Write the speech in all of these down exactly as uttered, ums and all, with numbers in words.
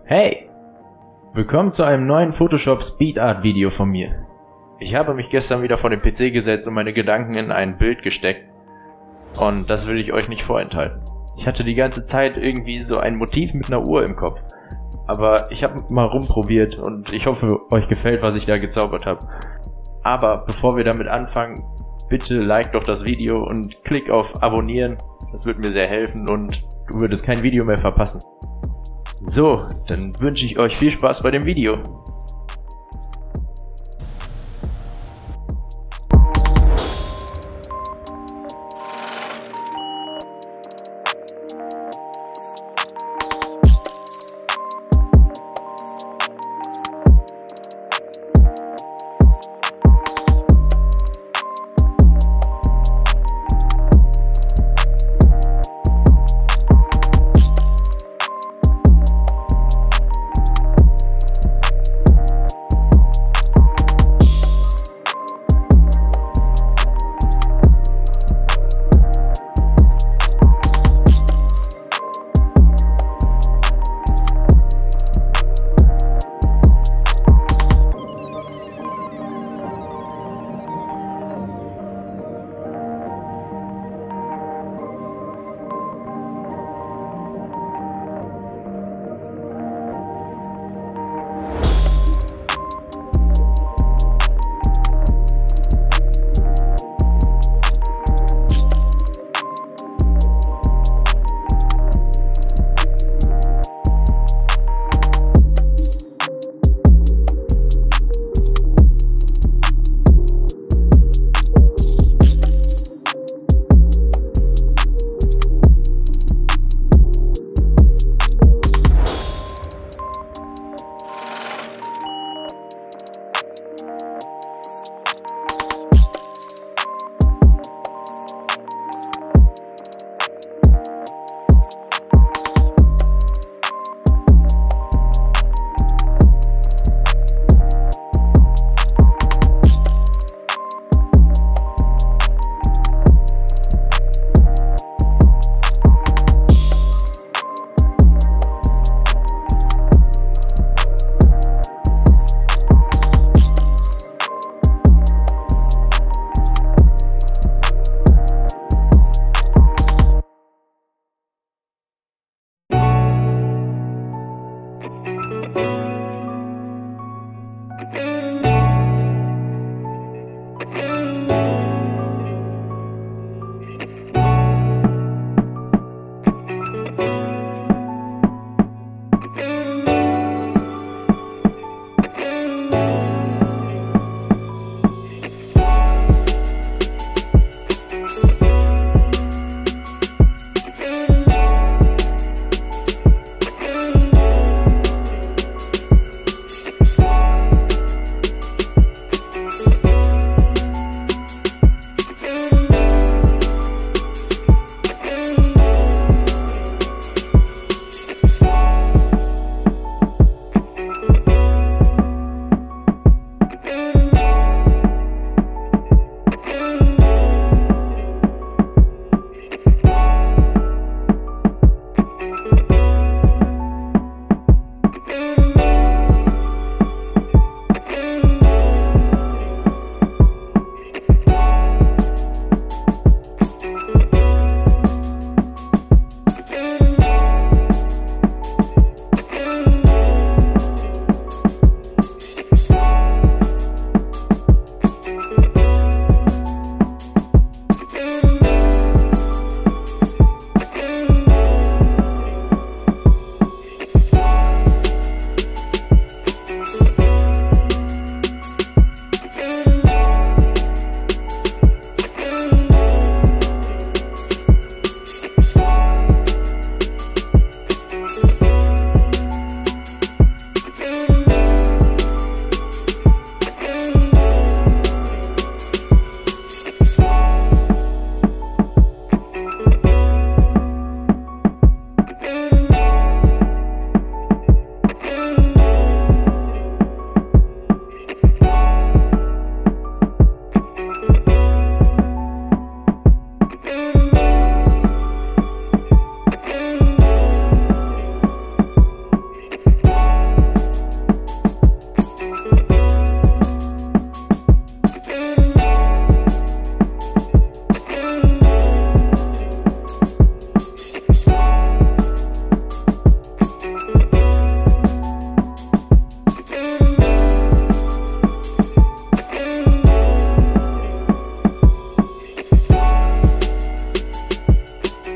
Hey! Willkommen zu einem neuen Photoshop Speed Art Video von mir. Ich habe mich gestern wieder vor den P C gesetzt und meine Gedanken in ein Bild gesteckt. Und das will ich euch nicht vorenthalten. Ich hatte die ganze Zeit irgendwie so ein Motiv mit einer Uhr im Kopf. Aber ich habe mal rumprobiert und ich hoffe, euch gefällt, was ich da gezaubert habe. Aber bevor wir damit anfangen, bitte like doch das Video und klick auf Abonnieren. Das wird mir sehr helfen und du würdest kein Video mehr verpassen. So, dann wünsche ich euch viel Spaß bei dem Video.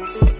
Tschüss.